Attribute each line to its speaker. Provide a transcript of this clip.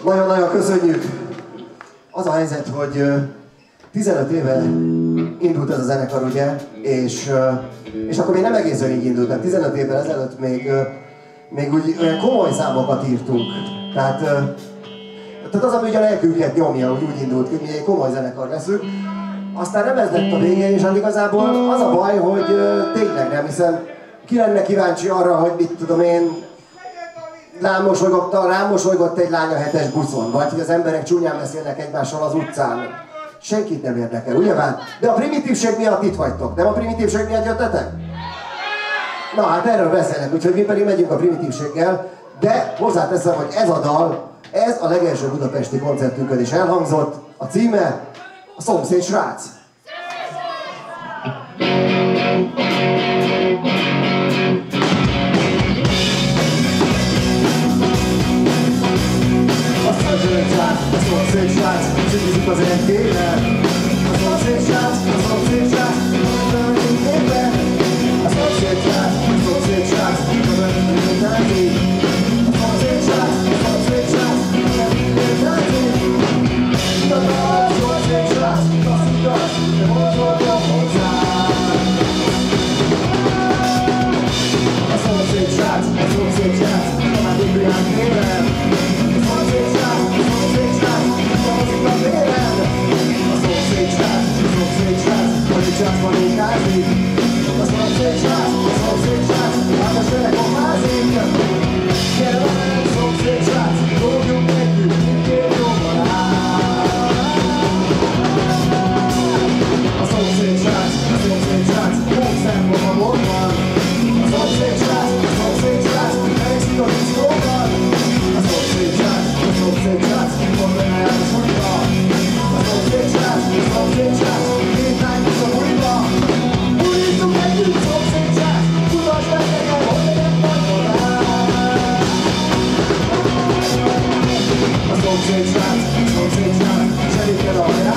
Speaker 1: Nagyon-nagyon köszönjük! Az a helyzet, hogy 15 éve indult ez a zenekar, ugye? És akkor még nem egészen így indult, mert 15 évvel ezelőtt még úgy olyan komoly számokat írtunk. Tehát az, ami ugye a lelkünket nyomja, hogy úgy indult, hogy mi egy komoly zenekar leszünk. Aztán nem ez lett a vége, és hát igazából az a baj, hogy tényleg nem, hiszen ki lenne kíváncsi arra, hogy mit tudom én, rámosolygott egy lány a 7-es buszon, vagy hogy az emberek csúnyán beszélnek egymással az utcán. Senkit nem érdekel, ugye már? De a primitívség miatt itt vagytok, nem a primitívség miatt jöttetek? Na hát erről beszélnek, úgyhogy mi pedig megyünk a primitívséggel, de hozzáteszem, hogy ez a dal, ez a legelső budapesti koncertünkön is elhangzott, a címe a Szomszéd srác. A szomszéd srác, csikizik az egyébe. A szomszéd srác, a szomszéd srác, a egyébe. A szomszéd srác, a szomszéd srác, a egyébe. A szomszéd srác, a szomszéd srác, a egyébe. A szomszéd srác, azt igaz, de most voltam hozzá. A szomszéd srác, a szomszéd srác, talán tudján tényleg. A szomszéd srác, a szomszéd srác, hozik a vérem. A szomszéd srác, hogy csátban ékázik. A szomszéd srác, látos telekomázik. Gyere velem, szomszéd srác, dobjunk együtt, mindkét jobban áll. A szomszéd srác, hókszemben a borban. A szomszéd srác, elészik a diszkóban. A szomszéd srác, mikor benne jár a suliba. A szomszéd srác, két lány is a buliba. Bulizzunk együtt, szomszéd srác, mutasd meg nekem, hogy legyen nagyodán. A szomszéd srác, zsenik el a